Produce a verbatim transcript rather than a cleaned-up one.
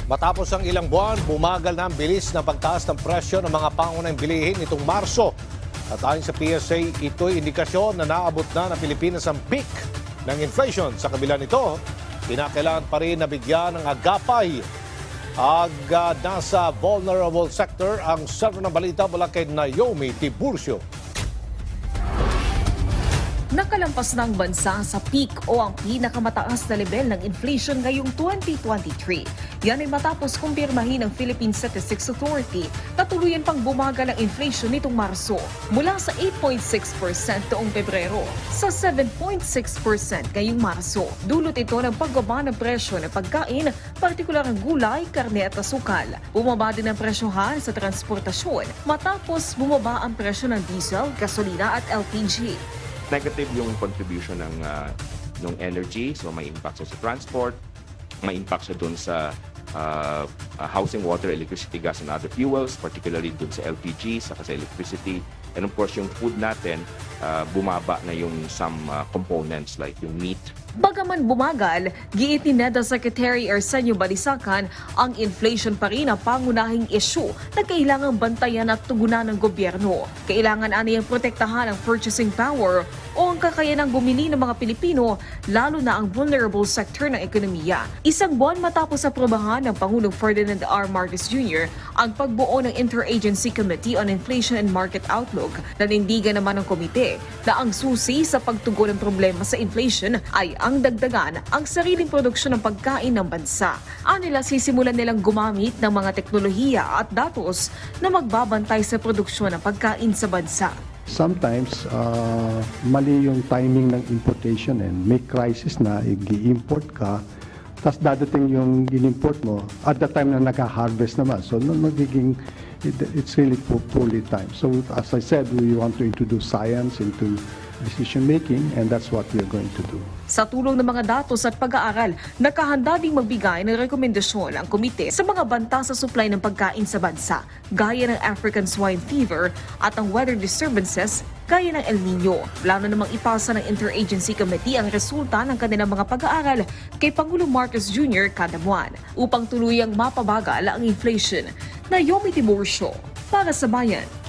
Matapos ang ilang buwan, bumagal na ang bilis ng pagtaas ng presyo ng mga pangunahing bilihin nitong Marso. At ayon sa P S A, ito'y indikasyon na naabot na ng Pilipinas ang peak ng inflation. Sa kabila nito, kinakailangan pa rin na bigyan ng agapay ang uh, nasa vulnerable sector. Ang server ng balita mula kay Naomi Tiburcio. Nakalampas na ang bansa sa peak o ang pinakamataas na level ng inflation ngayong twenty twenty-three. Yan ay matapos kumpirmahin ng Philippine Statistics Authority na tuluyan pang bumagal ang inflation nitong Marso mula sa eight point six percent noong Pebrero sa seven point six percent ngayong Marso. Dulot ito ng pagbaba ng presyo ng pagkain, partikular ang gulay, karne at asukal. Bumaba din ang presyohan sa transportasyon matapos bumaba ang presyo ng diesel, gasolina at L P G. Negative yung contribution ng uh, ng energy, so may impact siya sa transport, may impact siya dun sa uh, uh, housing, water, electricity, gas, and other fuels, particularly dun sa L P G, saka sa electricity. And of course, yung food natin, uh, bumaba na yung some uh, components like yung meat. Bagaman bumagal, giit ni NEDA Secretary Arsenio Balisacan, ang inflation pa rin ang pangunahing issue na kailangang bantayan at tugunan ng gobyerno. Kailangan aniyang protektahan ang purchasing power o ang kakayanang bumili ng mga Pilipino, lalo na ang vulnerable sector ng ekonomiya. Isang buwan matapos aprobahan ng Pangulong Ferdinand R. Marcos Junior ang pagbuo ng Interagency Committee on Inflation and Market Outlook, nanindigan naman ng komite na ang susi sa pagtugon ng problema sa inflation ay ang dagdagan ang sariling produksyon ng pagkain ng bansa. Anila sisimulan nilang gumamit ng mga teknolohiya at datos na magbabantay sa produksyon ng pagkain sa bansa. Sometimes, uh, mali yung timing ng importation and may crisis na i-import ka, tapos dadating yung in-import mo at the time na naka-harvest naman. So, magiging, it, it's really poorly timed. So, as I said, we want to introduce science into decision-making, and that's what we are going to do. Sa tulong ng mga datos at pag-aaral, nakahanda ding magbigay ng rekomendasyon ang komite sa mga banta sa supply ng pagkain sa bansa, gaya ng African swine fever at ang weather disturbances gaya ng El Nino. Plano namang ipasa ng Interagency Committee ang resulta ng kanilang mga pag-aaral kay Pangulong Marcos Junior kada buwan upang tuluyang mapabagal ang inflation. Naomi Tiburcio, para sa Bayan.